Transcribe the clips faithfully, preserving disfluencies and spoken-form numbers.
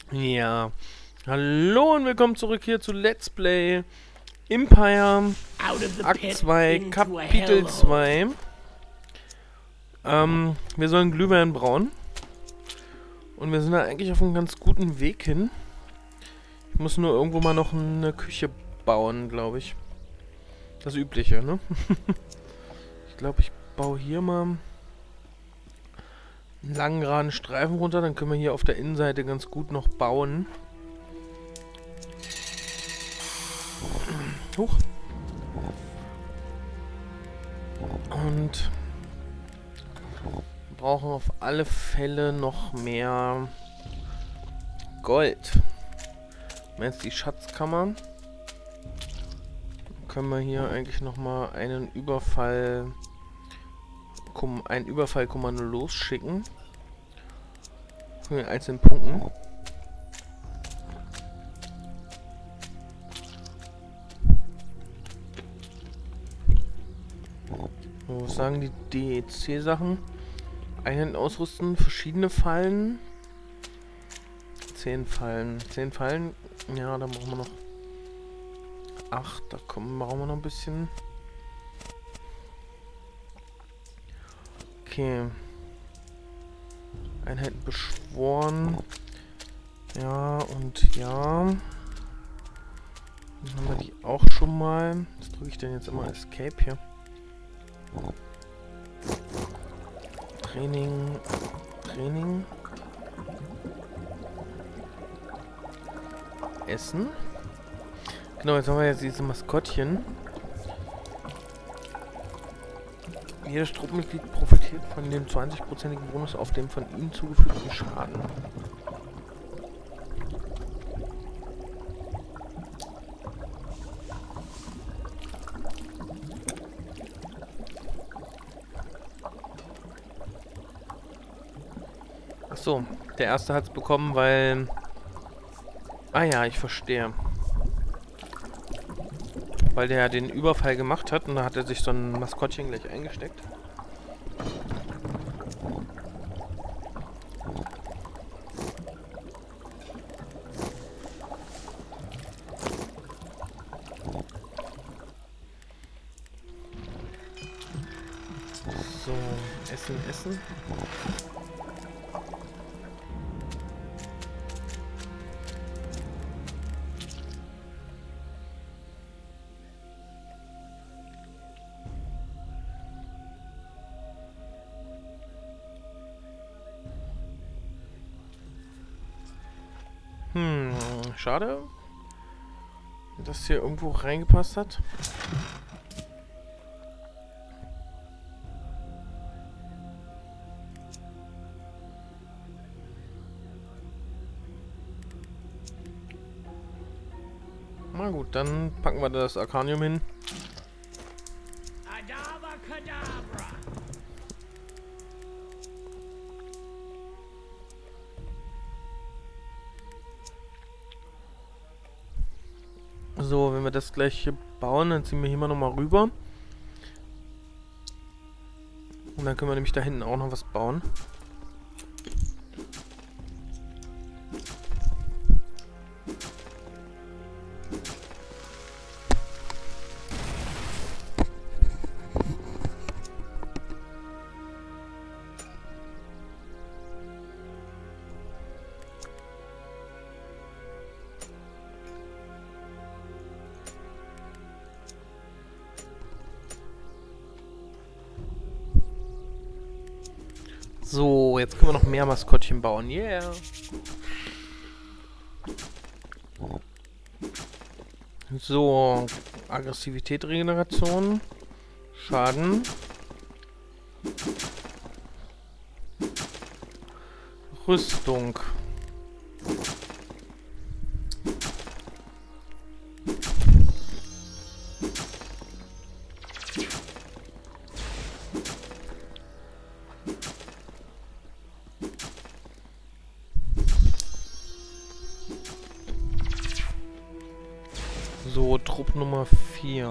Ja, hallo und willkommen zurück hier zu Let's Play Empire Akt zwei, Kapitel zwei. Ähm, wir sollen Glühwein brauen. Und wir sind da eigentlich auf einem ganz guten Weg hin. Ich muss nur irgendwo mal noch eine Küche bauen, glaube ich. Das Übliche, ne? Ich glaube, ich baue hier mal einen langen, geraden Streifen runter. Dann können wir hier auf der Innenseite ganz gut noch bauen. Huch. Und wir brauchen auf alle Fälle noch mehr Gold. Jetzt die Schatzkammer. Können wir hier eigentlich noch mal einen Überfall, ein Überfallkommando losschicken. Von den einzelnen Punkten. So, was sagen die D E C-Sachen? Einheiten ausrüsten, verschiedene Fallen. Zehn Fallen. Zehn Fallen. Ja, da brauchen wir noch acht. Da kommen, brauchen wir noch ein bisschen. Okay. Einheiten beschworen. Ja, und ja. Dann haben wir die auch schon mal. Was drücke ich denn jetzt immer? Escape hier. Training. Training. Essen. Genau, jetzt haben wir jetzt diese Maskottchen. Jedes Truppenmitglied profitiert von dem zwanzig-prozentigen Bonus auf dem von ihm zugefügten Schaden. Achso, der erste hat es bekommen, weil... Ah ja, ich verstehe. Weil der den Überfall gemacht hat und da hat er sich so ein Maskottchen gleich eingesteckt. So, essen, essen. Hm, schade, dass hier irgendwo reingepasst hat. Na gut, dann packen wir das Arcanium hin. So, wenn wir das gleich hier bauen, dann ziehen wir hier mal nochmal rüber. Und dann können wir nämlich da hinten auch noch was bauen. So, jetzt können wir noch mehr Maskottchen bauen. Yeah! So, Aggressivität, Regeneration, Schaden, Rüstung. So, Trupp Nummer vier.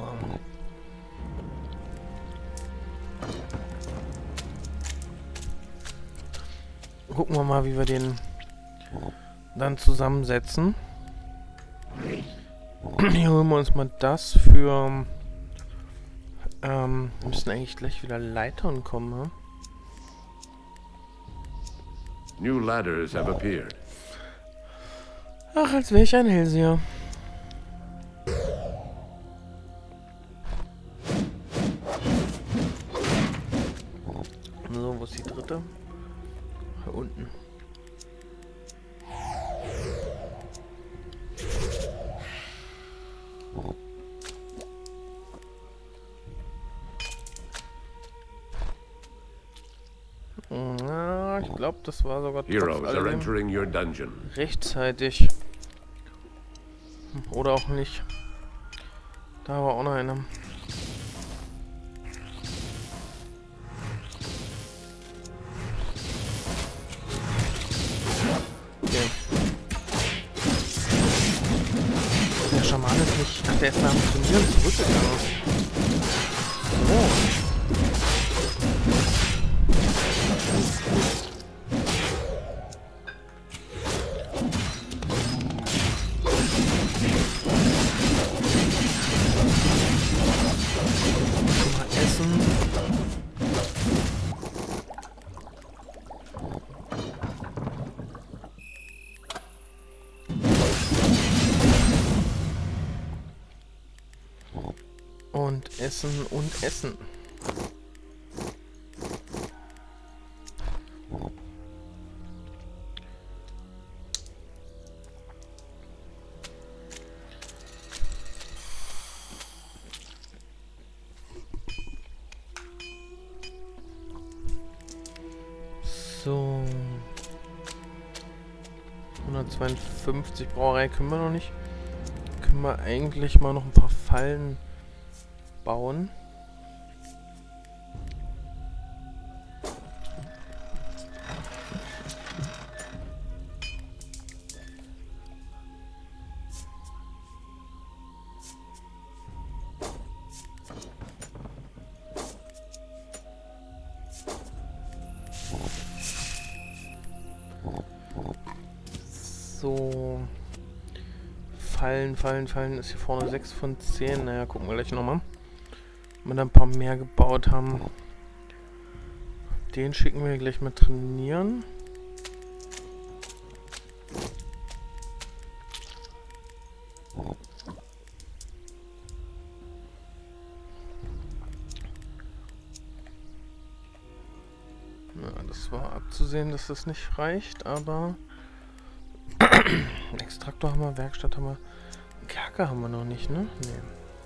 Gucken wir mal, wie wir den dann zusammensetzen. Hier holen wir uns mal das für... Ähm, müssen eigentlich gleich wieder Leitern kommen, hm? New ladders have appeared. Ach, als wäre ich ein Hellseher. So, wo ist die dritte? Hier unten. Na, ich glaube, das war sogar Heroes are entering your dungeon. rechtzeitig. Oder auch nicht. Da war auch noch einer. Okay. Der Schaman ist nicht... Ach, der ist nach dem Turnieren zurückgegangen. So. Und essen und essen. So. hundertzweiundfünfzig Brauerei können wir noch nicht. Können wir eigentlich mal noch ein paar Fallen bauen. So. Fallen, Fallen, Fallen ist hier vorne sechs von zehn. Naja, gucken wir gleich nochmal. Wenn wir da ein paar mehr gebaut haben. Den schicken wir gleich mal trainieren. Ja, das war abzusehen, dass das nicht reicht, aber Extraktor haben wir, Werkstatt haben wir, Kerker haben wir noch nicht, ne? Nee.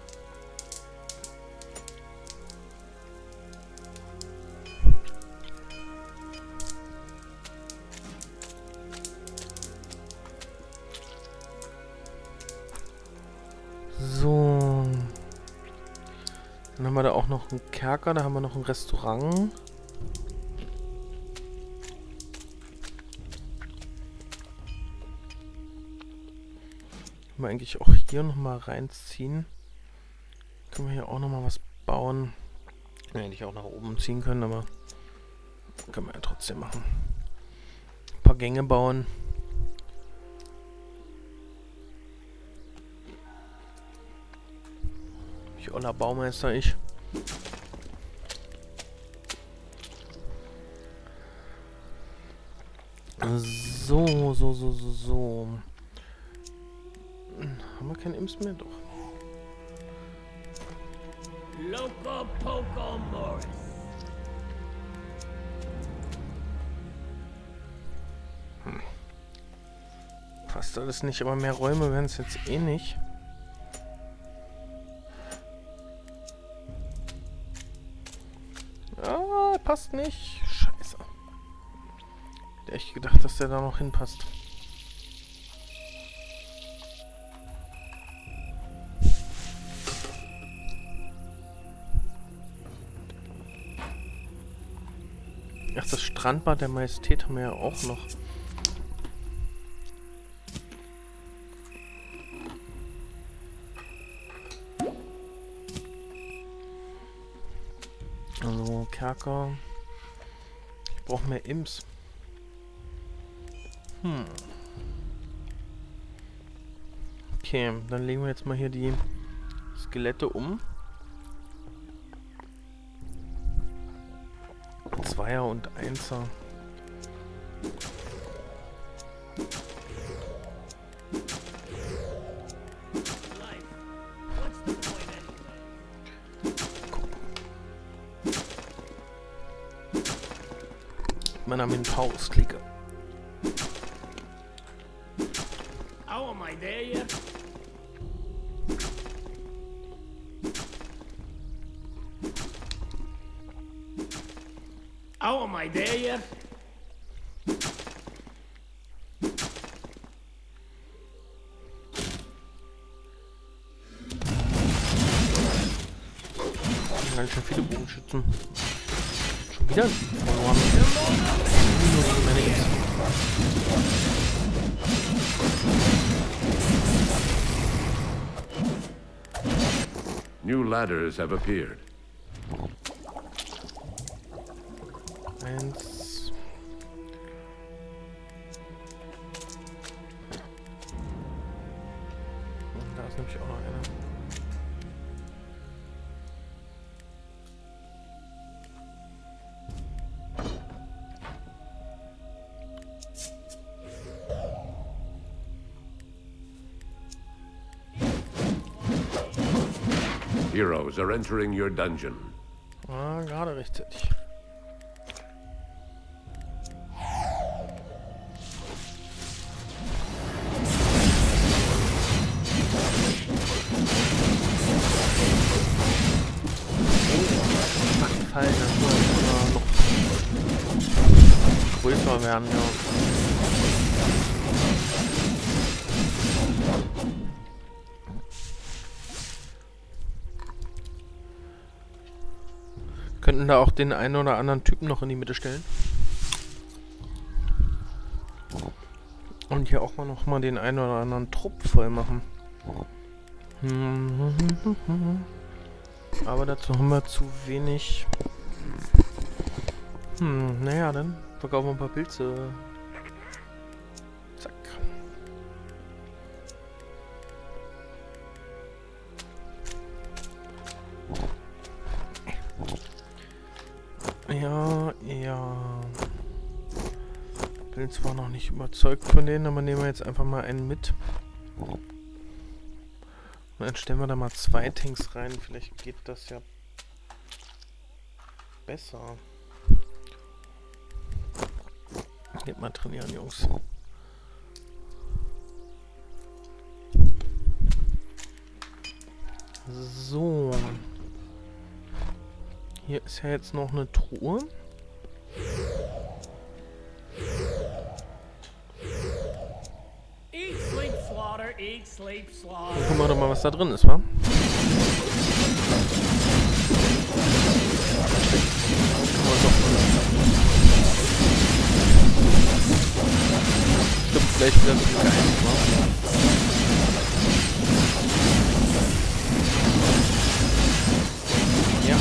So. Dann haben wir da auch noch einen Kerker, da haben wir noch ein Restaurant. Können wir eigentlich auch hier nochmal reinziehen. Können wir hier auch nochmal was bauen. Ja, hätte ich auch nach oben ziehen können, aber können wir ja trotzdem machen. Ein paar Gänge bauen. Ich oller Baumeister, ich. So, so, so, so, so. Haben wir keinen Imps mehr? Doch. Loco Poco Morris. Hm. Passt alles nicht, aber mehr Räume werden es jetzt eh nicht. Ah, passt nicht. Scheiße. Hätte echt gedacht, dass der da noch hinpasst. Ach, das Strandbad der Majestät haben wir ja auch noch. Also, Kerker. Ich brauche mehr Imps. Hm. Okay, dann legen wir jetzt mal hier die Skelette um. Zweier und Einser. Man am Haus klicke. How am I there yet? How am I there yet? Ganz schön viele Bogenschützen. Schon wieder verloren. Nur gegen meine Ex. New ladders have appeared. Eins. Und da ist nämlich auch noch einer. Heroes are entering your dungeon. Ah, gerade rechtzeitig. Fallen, das soll noch größer werden, ja. Könnten da auch den einen oder anderen Typen noch in die Mitte stellen. Und hier auch mal noch mal den einen oder anderen Trupp voll machen. Aber dazu haben wir zu wenig. Hm, naja, dann verkaufen wir ein paar Pilze. Zack. Ja, ja. Bin zwar noch nicht überzeugt von denen, aber nehmen wir jetzt einfach mal einen mit. Und dann stellen wir da mal zwei Tanks rein. Vielleicht geht das ja besser. Geht mal trainieren, Jungs. So. Hier ist ja jetzt noch eine Truhe. Eat, sleep, slaughter, eat, sleep, slaughter. Dann gucken wir doch mal, was da drin ist, wa? Stimmt, vielleicht wieder ein bisschen geil, wa? Ja.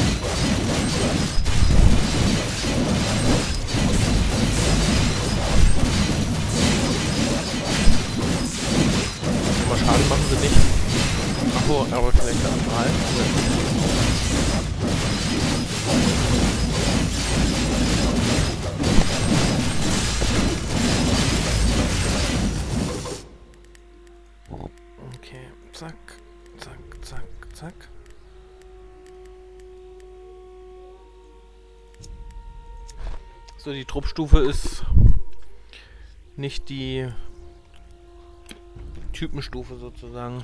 Aber Schaden machen sie nicht. Achso, aber vielleicht der andere halt. Okay, zack, zack, zack, zack. So, die Truppstufe ist nicht die Typenstufe sozusagen.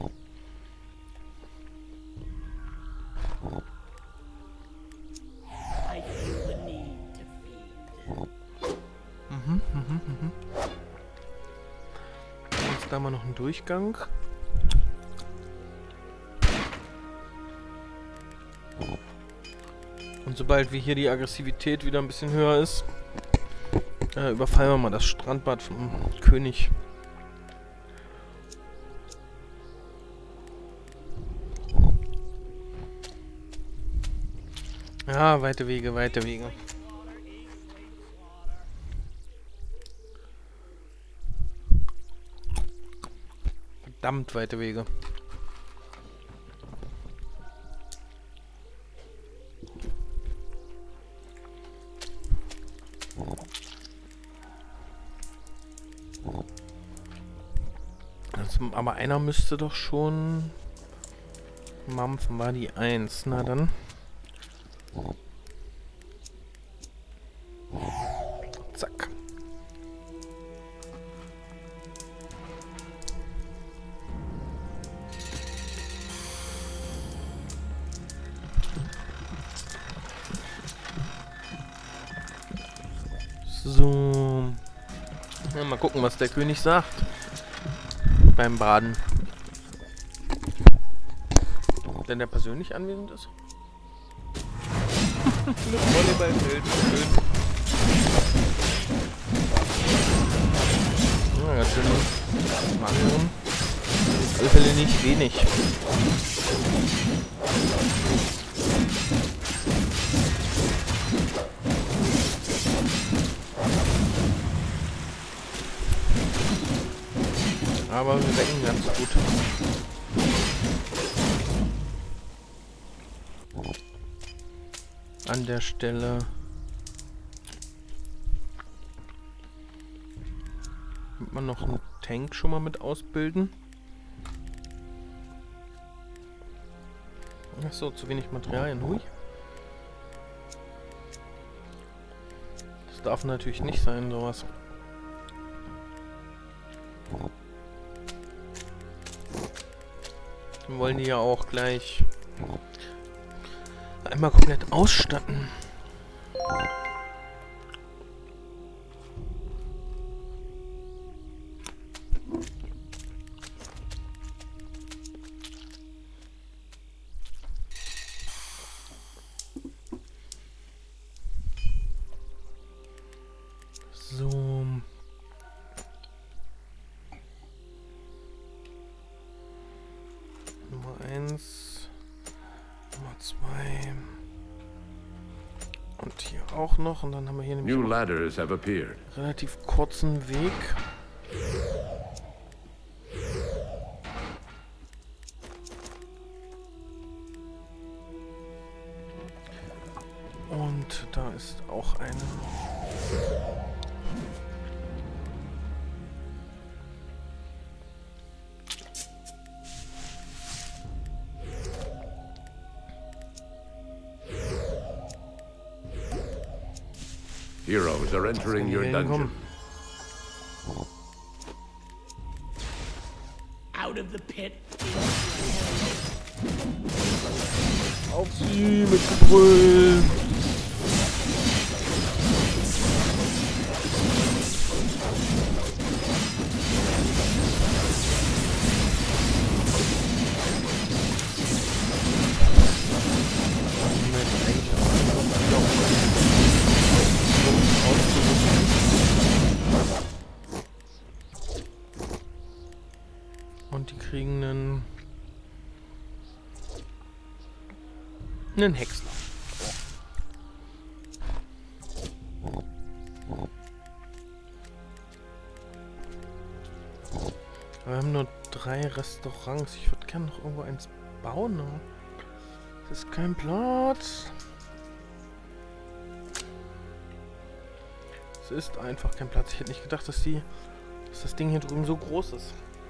I feel the need to feed. Mhm, mhm, mhm. Jetzt da mal noch einen Durchgang. Und sobald wie hier die Aggressivität wieder ein bisschen höher ist, äh, überfallen wir mal das Strandbad vom König. Ja, weite Wege, weite Wege. Verdammt weite Wege. Also, aber einer müsste doch schon mampfen, war die eins. Na dann. Zack. So. Ja, mal gucken, was der König sagt. Beim Baden. Wenn der persönlich anwesend ist. Mit Volleyballfeld. Schön. Ja, ganz schön. Machen. Auf alle Fälle nicht wenig. Aber wir wecken ganz gut. An der Stelle. Wird man noch einen Tank schon mal mit ausbilden? Achso, zu wenig Materialien. Hui. Das darf natürlich nicht sein, sowas. Wir wollen die ja auch gleich einmal komplett ausstatten. So. Nummer eins. Nummer zwei. Und hier auch noch. Und dann haben wir hier nämlich New ladders have appeared. einen relativ kurzen Weg. Und da ist auch eine. Heroes are entering your dungeon. Out of the pit. Auf sie mit Gebrüll! Und die kriegen einen einen Häcksler. Wir haben nur drei Restaurants. Ich würde gerne noch irgendwo eins bauen. Ne? Das ist kein Platz. Es ist einfach kein Platz. Ich hätte nicht gedacht, dass die, dass das Ding hier drüben so groß ist.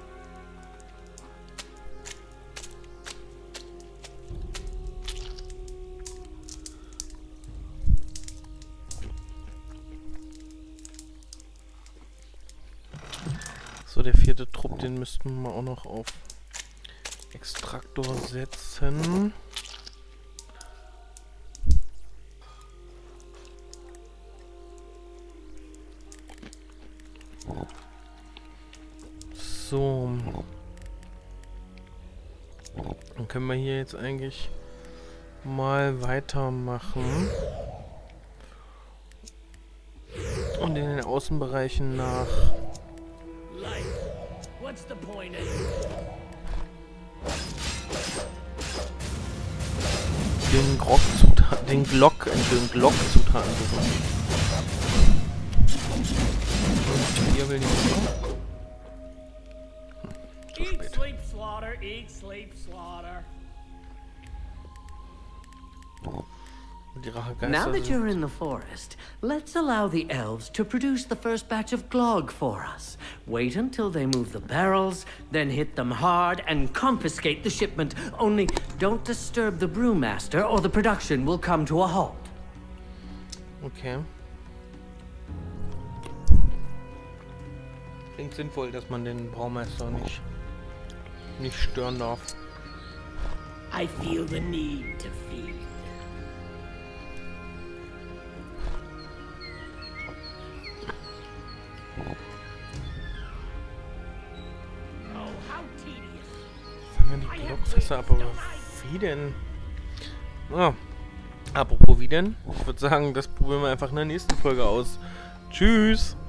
So, der vierte Trupp, den müssten wir auch noch auf Extraktor setzen. So. Dann können wir hier jetzt eigentlich mal weitermachen. Und in den Außenbereichen nach Life. What's the point in den Grog-Zutaten, den Glock, den Glock-Zutaten suchen. Und hier will ich noch. zu Eat, spät. sleep, slaughter. Eat, sleep, slaughter. Und die Rachegeister Now that sind... you're in the forest, let's allow the elves to produce the first batch of glog for us. Wait until they move the barrels, then hit them hard and confiscate the shipment. Only don't disturb the brewmaster or the production will come to a halt. Okay. Klingt sinnvoll, dass man den Braumeister nicht, nicht stören darf. I feel the need to feed. Oh, how tedious. Fangen wir die Glockfässer ab, aber wie denn? Ah, apropos wie denn? Ich würde sagen, das probieren wir einfach in der nächsten Folge aus. Tschüss!